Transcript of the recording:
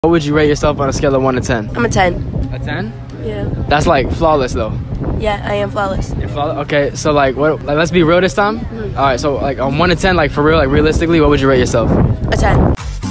What would you rate yourself on a scale of 1 to 10? I'm a 10. A 10? Yeah. That's like flawless though. Yeah, I am flawless. You're flawless? Okay, so like what, like, let's be real this time. All right, so like on 1 to 10, like for real, like realistically, what would you rate yourself? A 10.